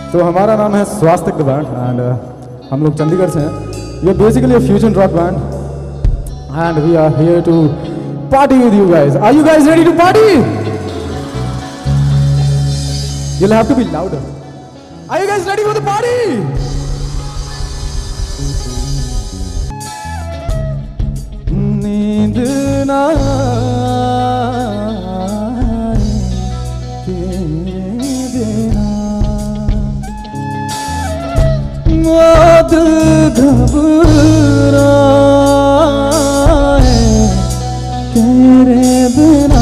तो हमारा नाम है स्वास्तिक द बैंड एंड हम लोग चंडीगढ़ से हैं. We are basically a fusion rock band and we are here to party with you guys. Are you guys ready to party? You'll have to be louder. Are you guys ready for the party? नींद ना मौत घबराए तेरे बिना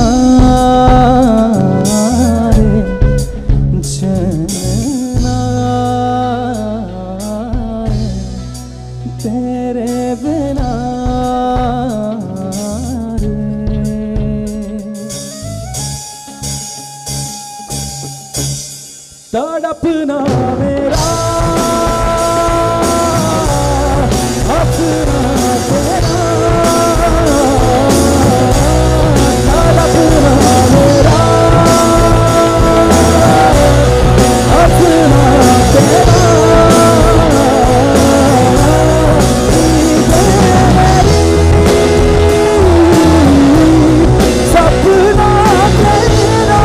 चैना तेरे बिना तड़पना मेरा अपना तेरा तड़पना मेरा अपना तेरा सपना तेरा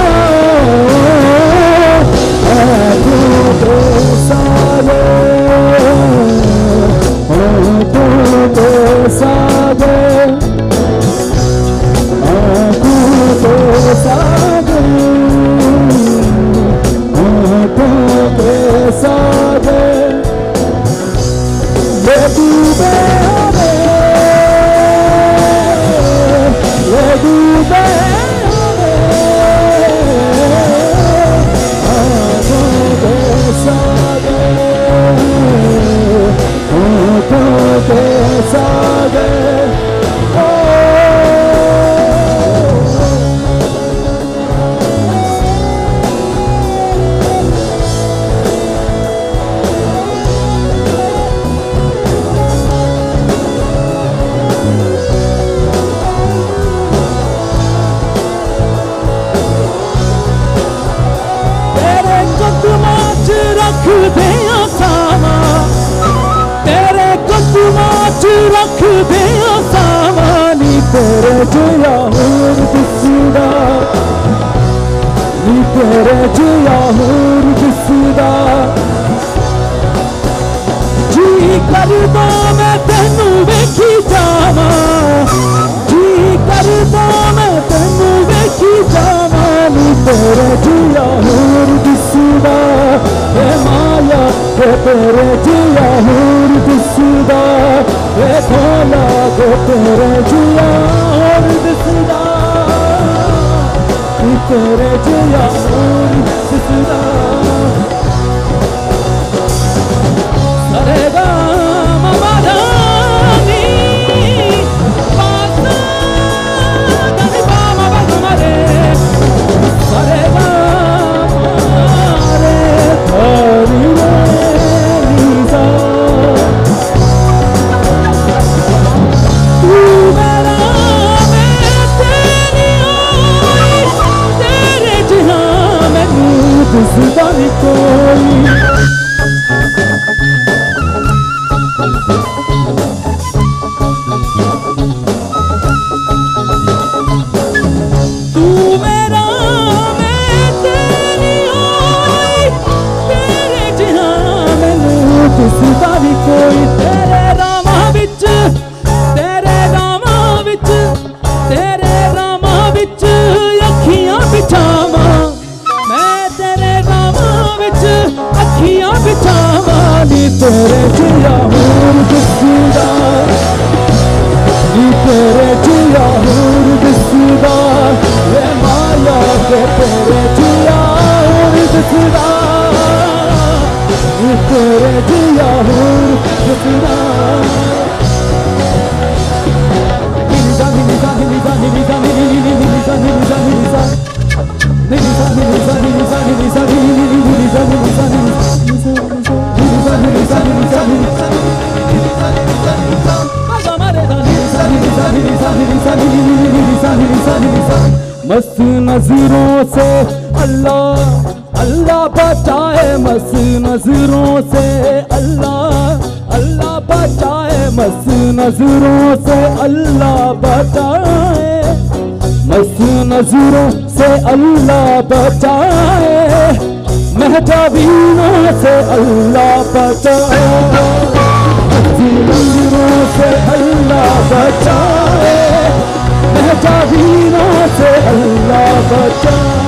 रख दे सामानी तेरे जिया होर दिसदा नी तेरे जिया होर दिसदा जी करदा मैं तेनू वेखी जावां जी करदा मैं तेनू वेखी जावां नी तेरे जिया होर दिसदा ए माया तेरे जिया होर दिसदा ए भोला तेरे जिया होर दिसदा तेरे जिया होर दिसदा सरेगा ममदानी पासा दनी बामा बगमरे सरेगा मारे थारी नीसा दिसदा नहीं कोई तू मेरा मैं तेरी होई तेरे जहां मैनू दिसदा नहीं कोई तेरे रामां विच अखियां बिछावां अखियां बिछावां नी तेरे जिया होर दिसदा नी तेरे जिया होर दिसदा ए माया तेरे जिया होर दिसदा नी तेरे जिया होर दिसदा मस्त नजरों से अल्लाह अल्लाह बचाए मस्त नजरों से, अल्लाह बचाए मस्त नजरों से, अल्लाह बचाए मस्त नजरों से, अल्लाह बचाए महताबीनों से, अल्लाह बचाए नजरों से, अल्लाह बचाए महताबीनों से, अल्लाह बचाए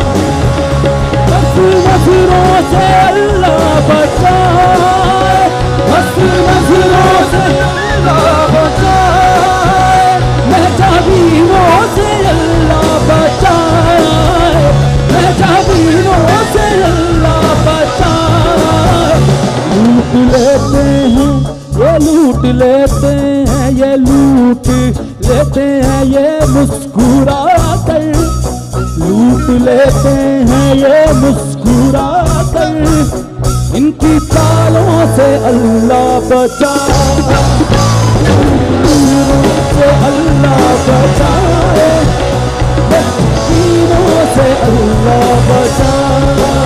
नजरों से, अल्लाह बचाए नजरों से, अल्लाह बचाए महताबीनों से, अल्लाह बचाए महताबीनों से, अल्लाह बचाए। लूट लेते हैं ये लूट लेते हैं, ये लूट लेते हैं ये मुस्कुरा कर, लूट लेते हैं ये मुस्कुरा कर, इनकी चालों से अल्लाह बचाए से, अल्लाह बचाए तीनों से, अल्लाह बचाए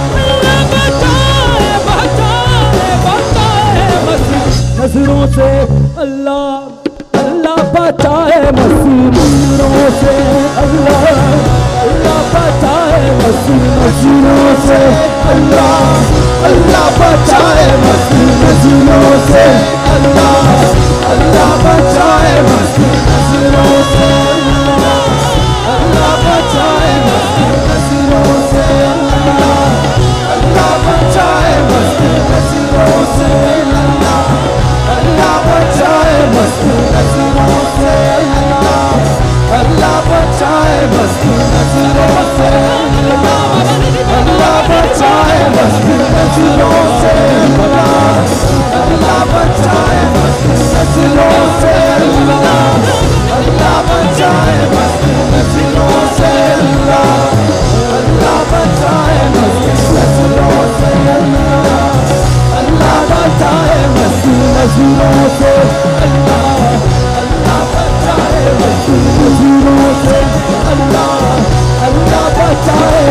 नजरों से, अल्लाह बचाए मसूरों से, अल्लाह बचाए नजरों से, अल्लाह बचाए नजरों से, अल्लाह बचाए नजरों से, अल्लाह बचाए नजरों से, अल्लाह बचाए नजरों से, अल्लाह बचाए नजरों से, अल्लाह बचाए नजरों से, अल्लाह बचाए नजरों से, अल्लाह बचाए नजरों से, अल्लाह बचाए नजरों से, अल्लाह बचाए नजरों से, अल्लाह बचाए नजरों से, अल्लाह बचाए नजरों से, अल्लाह बचाए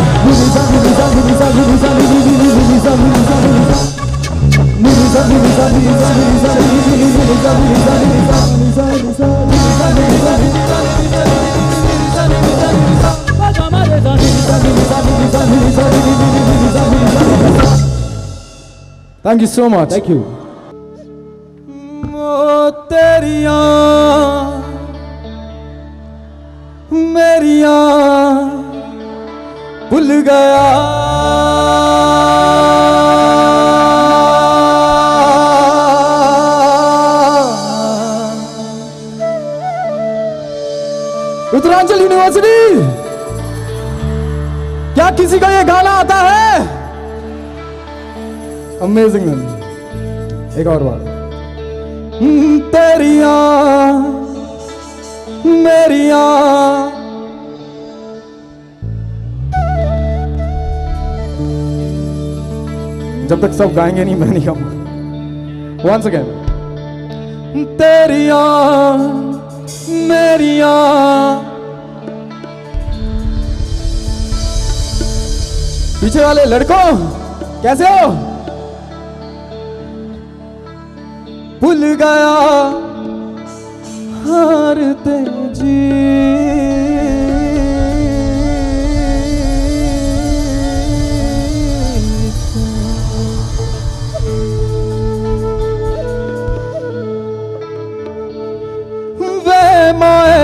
Thank you so much. Thank you. तेरियां मेरियां भूल गया, उत्तरांचल यूनिवर्सिटी, क्या किसी को ये गाना आता है? अमेजिंग मैन, एक और बार। तेरियां मेरियां जब तक सब गाएंगे नहीं मैं नहीं गाऊंगा। Once again. तेरियां मेरियां पीछे वाले लड़कों कैसे हो? भूल गया हारते जी, वे माए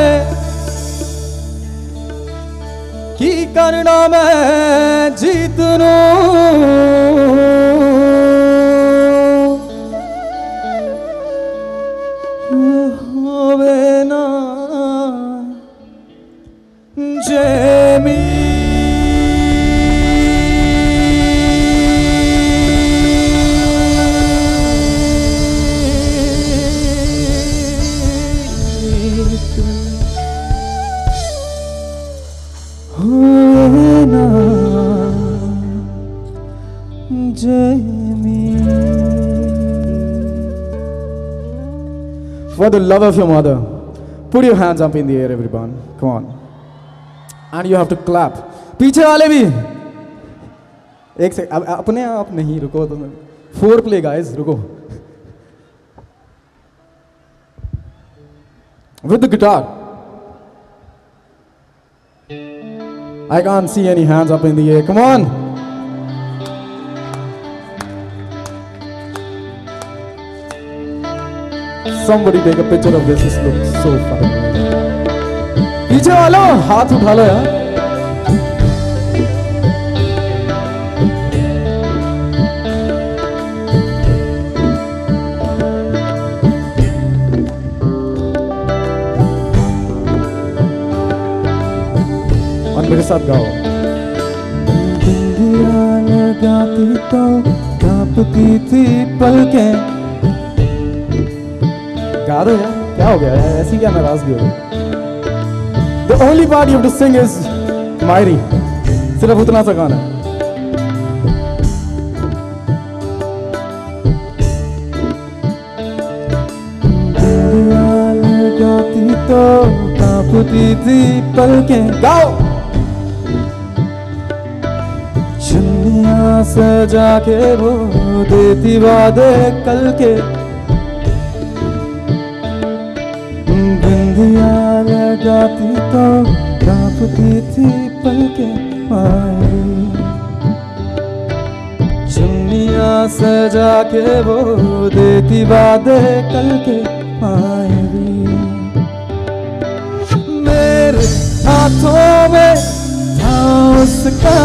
की करना मैं जीतनू, For the love of your mother, put your hands up in the air, everyone. Come on. And you have to clap. पीछे वाले भी. एक से अब अपने आप नहीं, रुको तुम। 4 प्ले गाइस, रुको। With the guitar. I can't see any hands up in the air. Come on. Somebody take a picture of this. This looks so fun. पीछे वालों हाथ उठा लो यार। मेरे साथ गाओ। बिंदिया लगाती तो कांपती थी पलकें। गा दो यार, क्या हो गया यार, ऐसी क्या नाराजगी हो गई? The only part you have to sing is Mairi, सिर्फ उतना सा गाना है। बिंदिया लगाती तो कांपती थी पलकें। गाओ। चुन्नियाँ सजा के वो देती वादे कल के। बिंदिया लगाती तो कांपती थी पलकें मायरी। चुन्नियाँ सजा के वो देती वादे कल के मायरी। मेरे हाथों में था उसका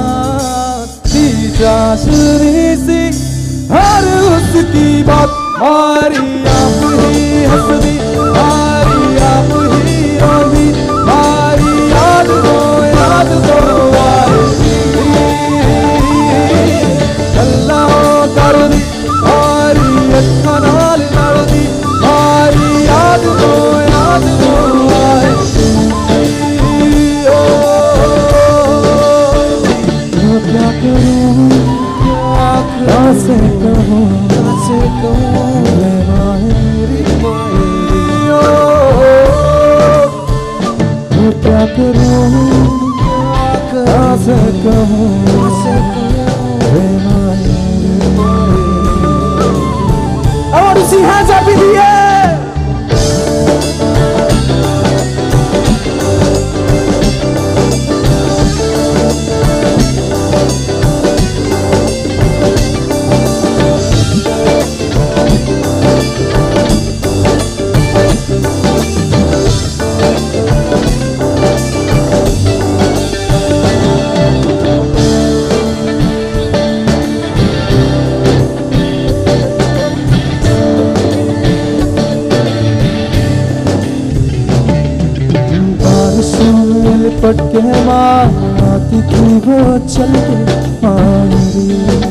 चाशनी सी हर उसकी बात। मारी आप ही हंसदी, मारी आप ही रोंदी, मारी याद दो आएगी। गल्ला कर दी मारी अखा नाल लड़ दी, मारी याद दो आएगी। क्या करूं कैसे कहूं मैं मायरी क्या करूं कैसे कहूं मैं मायरी। I want to see hands up in the air. लिपट के माती थी वो चल के मायरी।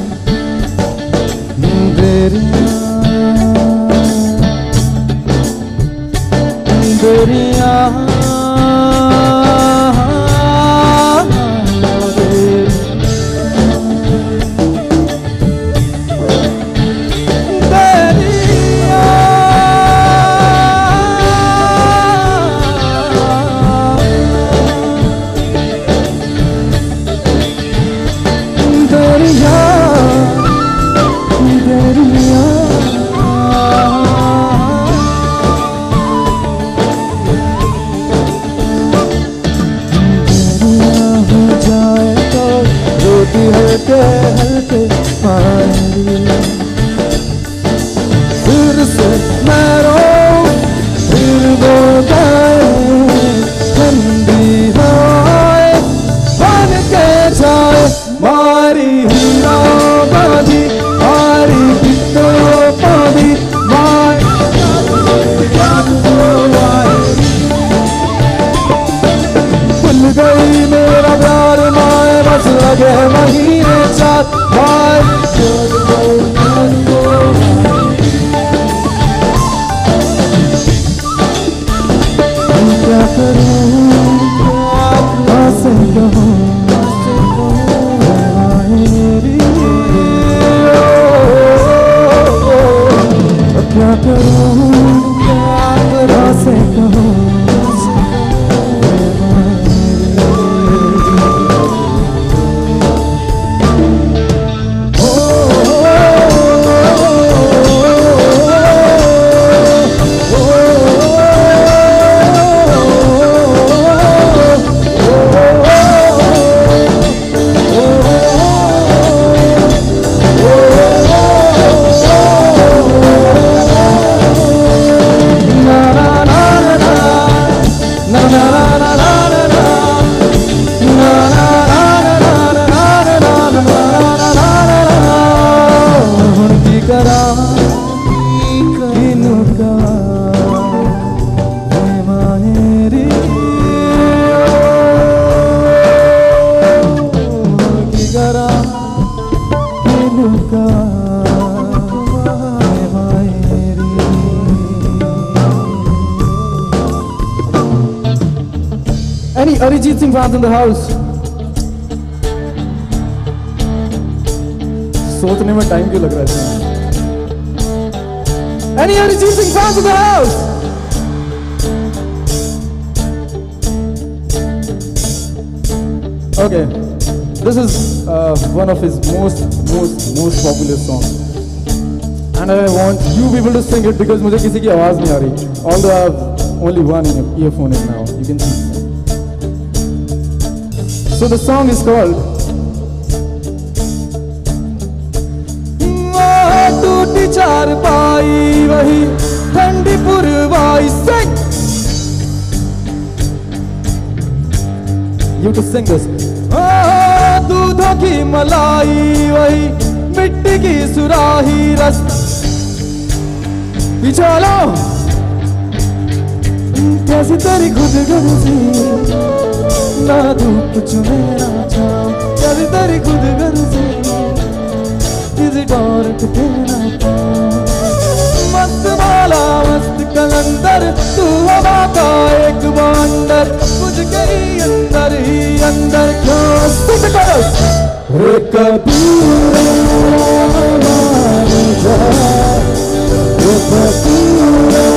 देरिया हल्के हल्के मायरी। फिर से मैं रोऊं फिर वो गाए, ठंडी हवाएं बन के जाए। मारी हीरा बांधी मारी बिट्टो पादी, भूल गई मेरा प्यार माए बस लगे महीने साथ। क्या करूं कैसे कहूं क्या करूं कैसे कहूं। Arijit Singh fans in the house? सोचने में टाइम क्यों लग रहा है इसमें? Any Arijit Singh fans in the house? Okay, this is one of his most popular songs, and I want you people to sing it because मुझे किसी की आवाज नहीं आ रही. Although I have only one earphone in now, you can see. So the song is called टूटी चार पाई वही ठंडी पुरवाई से. You to sing this. दूधों की मलाई वही मिट्टी की सुराही रस. चलो कैसी तेरी खुद गर्जी ना धूप चुने ना छाँव. कैसी तेरी खुद गर्जी किसी और के ना पाँव. मस्त माला मस्त कलंदर तू हवा का एक बंदर मुझ गई अंदर ही अंदर क्यों सुन करो. कबूरा मान जा कबूरा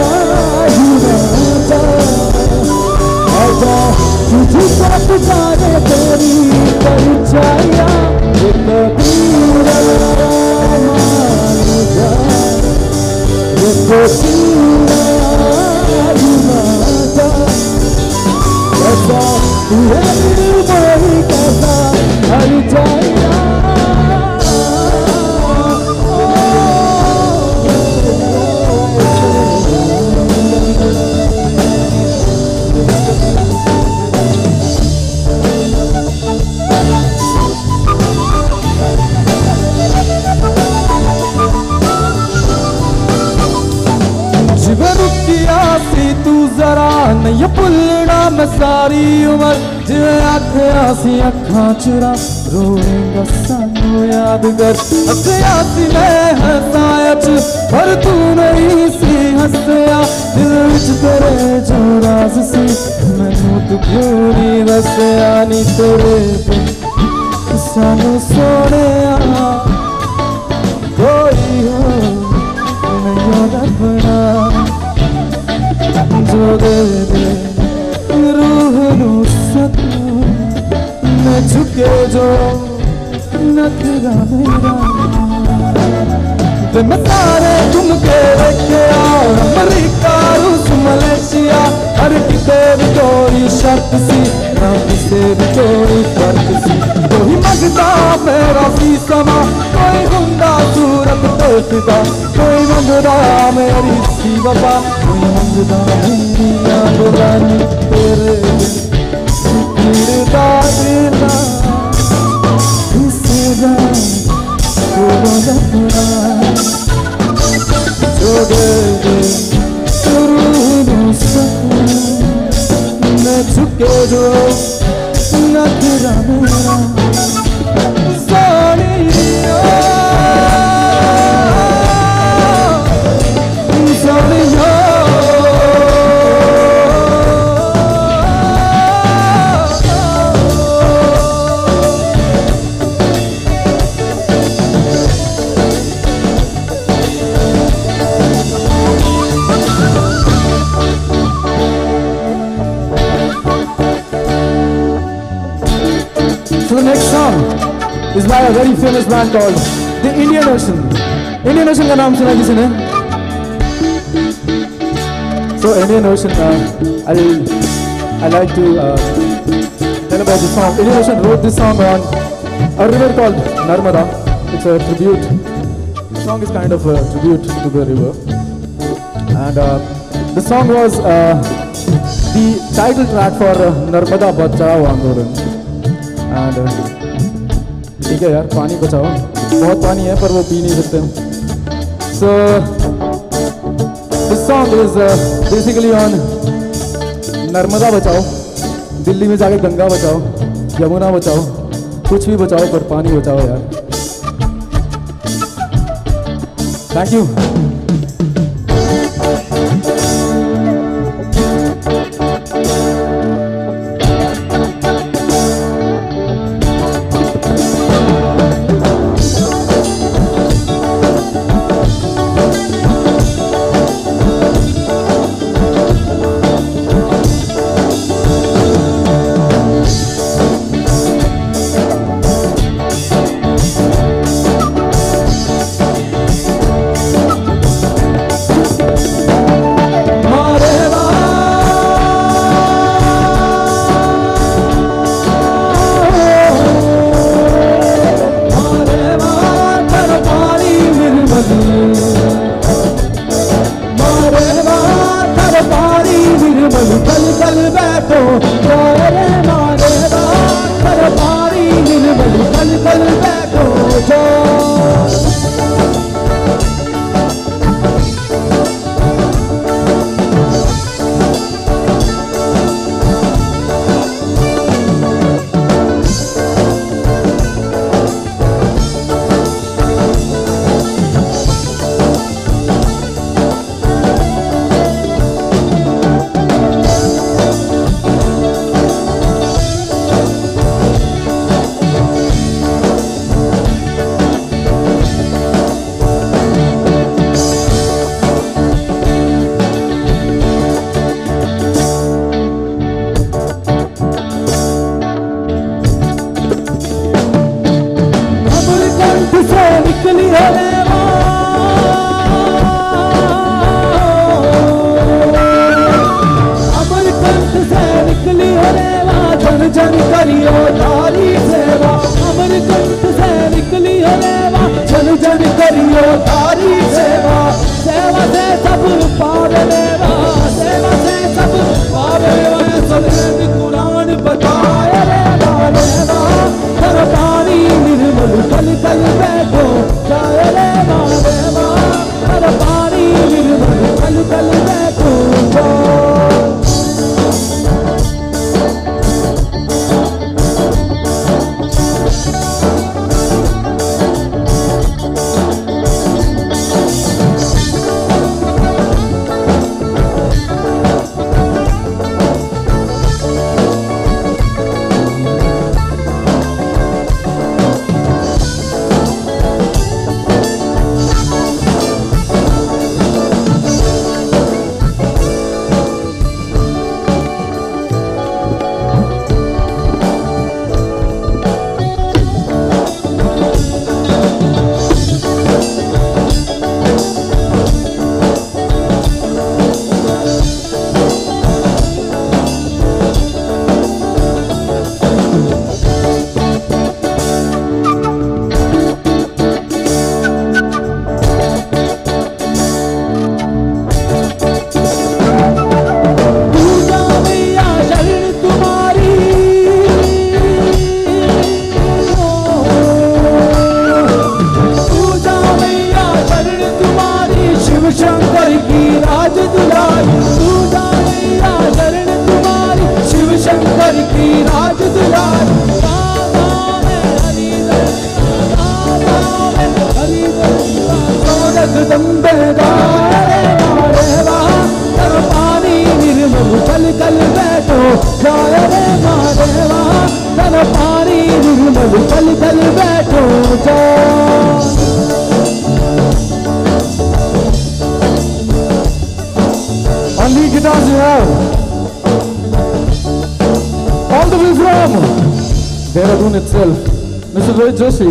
जा आजा तुझे साथ जाने तेरी परिचया. कबूरा मान जा कबूरा जा कैसा तू है वही कैसा हर जाया. तू जरा नहीं भुलना मैं सारी उम्र जिवें आखिया सी अखां चुरा रोएगा सानू याद कर. हसया सी मैं हसाया च पर तू नहीं सी हसया. दिल विच तेरे जो राज सी मैनू तू क्यों नहीं दसया. नी तेरे सानू सोहणिया कोई हो नहीं रबना जो दे दे रूह नू सकून न झुके जो नखरा मेरा. ते मैं सारे घूम के देखे अमरीका रूस मलेशिया हर किते भी कोई शर्त सी ना किसे भी कोई फर्क सी. कोई मंगता मेरा सी समा कोई हुंदा सूरत तो फिदा कोई मंगदा मेरी सी वफा कोई मंगदा मेरी यादगानी तेरे गिरदा दिला इसे जान को दफना जो दे दे रूह सकून न झुके जो नखरा मेरा. Sonia Sonia So the next song is by a very famous band called The Indian Ocean. Indian Ocean का नाम सुना किसी ने? So Indian Ocean, I like to tell about this song. Indian Ocean wrote this song on a river called Narmada. It's a tribute. The song is kind of a tribute to the river, and the song was the title track for Narmada Bachao Andolan. And ठीक है यार, पानी बचाओ. बहुत पानी है पर वो पी नहीं सकते. So this song is basically on Narmada बचाओ. दिल्ली में जाके गंगा बचाओ, यमुना बचाओ, कुछ भी बचाओ पर पानी बचाओ यार. Thank you. अब पल पल बैठो जान। On lead guitars you have all the way from Dehradun itself, Mr. Rohit Joshi.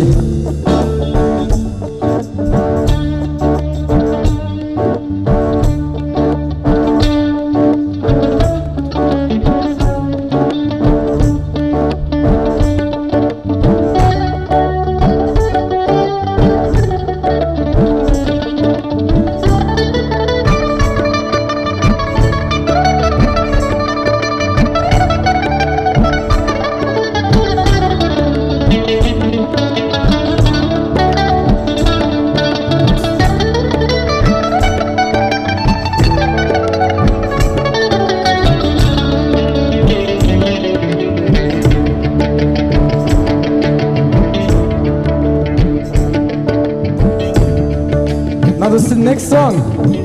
Now this is the next song.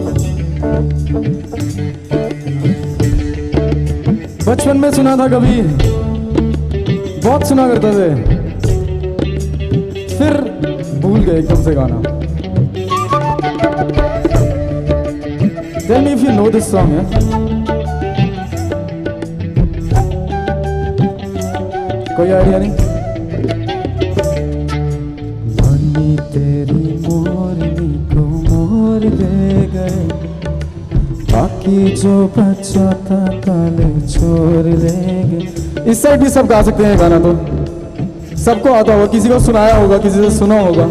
बचपन में सुना था कभी, बहुत सुना करते थे, फिर भूल गए एकदम से गाना. Tell me if you know this song, yeah? कोई आइडिया नहीं? मनी तेरी मोरनी को मोर ले गए, बाकी जो बचा था काले छोड़ ले गए. इस साइड भी सब गा सकते हैं गाना, तो सबको आता होगा, किसी को सुनाया होगा, किसी से सुना होगा.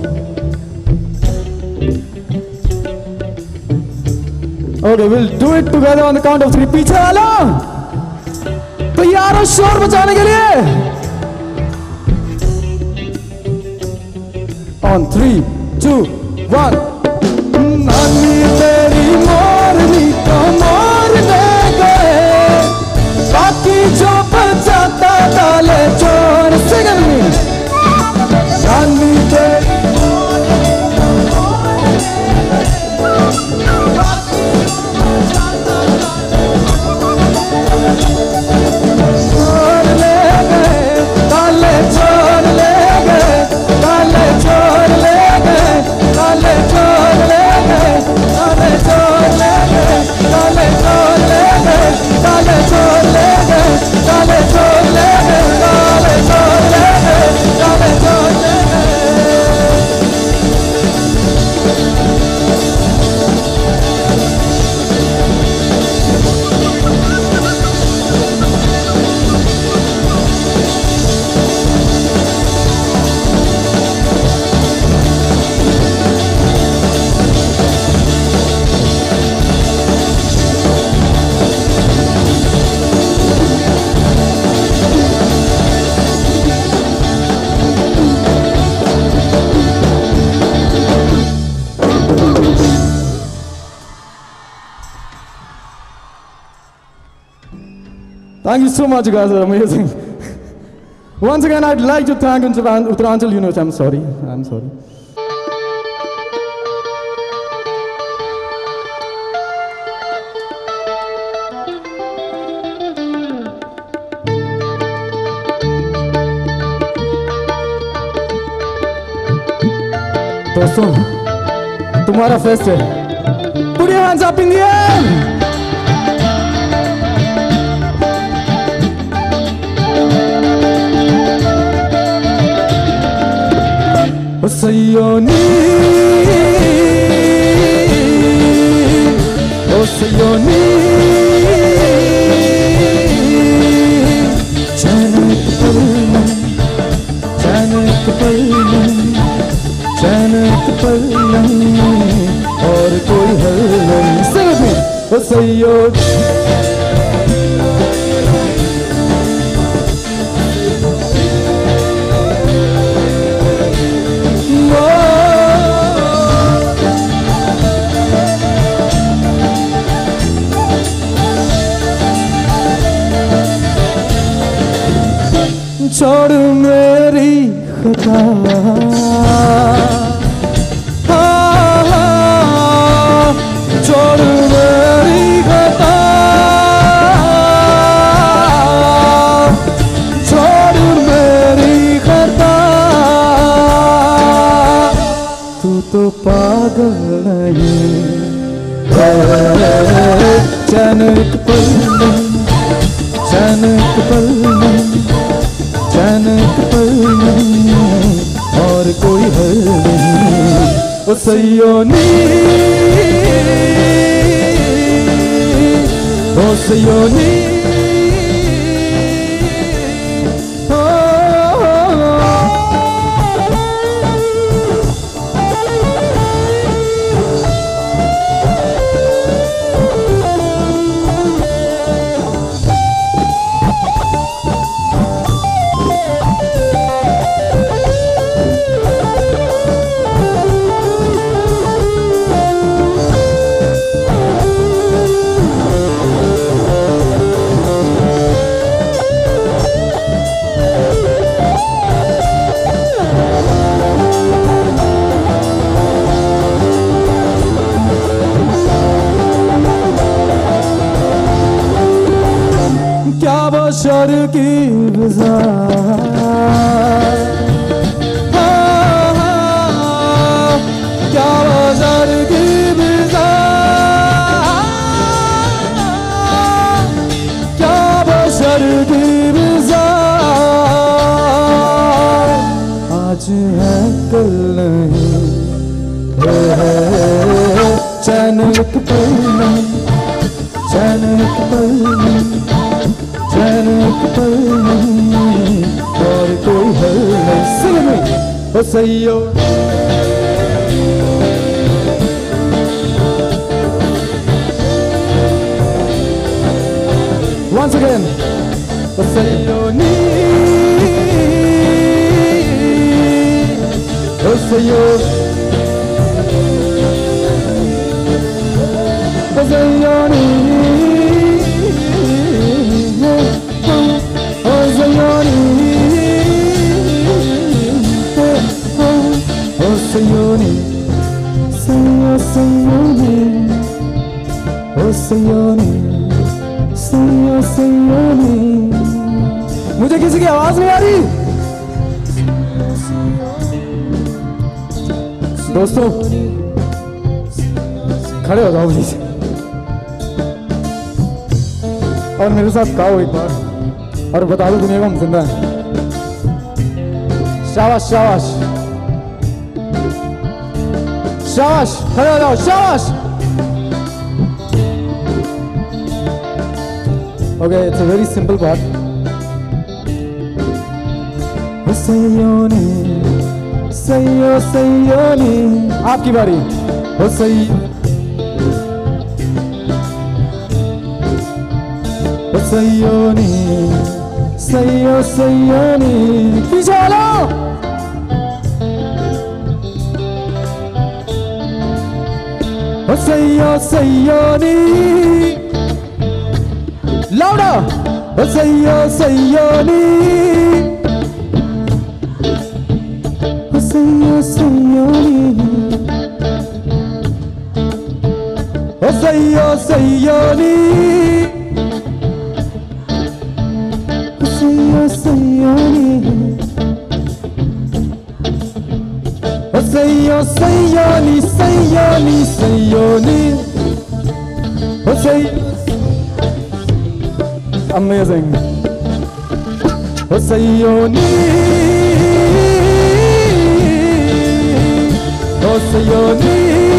Okay, we'll do it together on the count of 3. पीछे वाला तैयार हो शोर बचाने के लिए? On 3, 2, 1. नानी तेरी मोरनी को मोर ले गए, बाकी जो बचा था काले छोड़. Sing it with me. नानी तेरी Thank you so much, you guys are amazing. Once again, I'd like to thank Uttaranchal University. I'm sorry. दोस्तों, तुम्हारा फेस्ट है. Put your hands up in the air. Sayoni, oh Sayoni, Janet Palman, और कोई हल नहीं. Sing with me. Oh Sayoni. छोड़ मेरी खता, छोड़ मेरी खता, छोड़ मेरी खता. चैन एक पल नहीं, चैन एक पल नहीं, चैन एक पल नहीं, और कोई हल नहीं। ओ सयोनी, ओ सयोनी, क्या बशर की बाज़ार, क्या बशर की बाज़ार, क्या बशर की बाज़ार, आज है कल नहीं, चैन एक पल नहीं, चैन एक पल नहीं, चैन एक पल नहीं, और कोई हल नहीं। Sing with me. O सैयो, once again. ओ सयोनी, ओ सयो, ओ Sayoni, Sayoni, Sayoni, oh Sayoni, Sayoni। मुझे किसी की आवाज नहीं आ रही। दोस्तों खड़े हो जाओ प्लीज और मेरे साथ गाओ एक बार और बता दो दुनिया को हम जिंदा हैं। शाबाश शाबाश शाबाश, खड़े हो जाओ, शाबाश। Okay, it's a very simple part. Sayoni, सयो सयोनी, आपकी बारी। ओ सयोनी, सयो सयोनी, पीछे वालो। Sayo sayoni, louder. Sayo sayoni, sayo sayoni, sayo sayoni, sayo sayoni, sayo sayoni, sayoni, sayoni, say amazing. Sayoni, sayoni,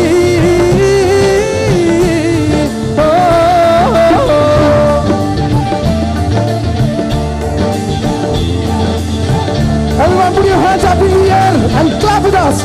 everyone put your hands up in the air and clap with us.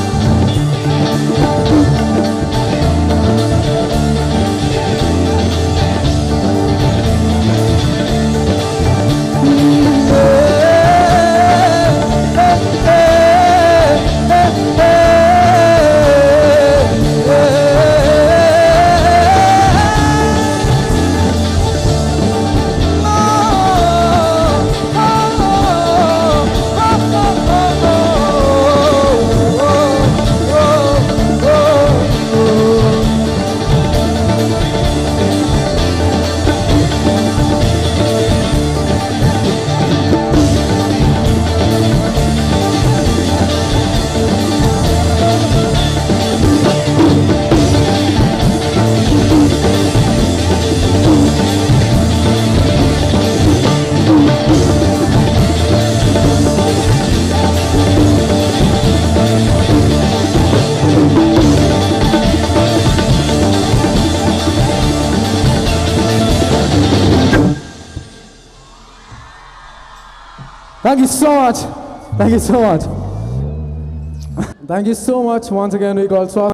Thank you so much. Thank you so much. Thank you so much. Once again, we call Swat.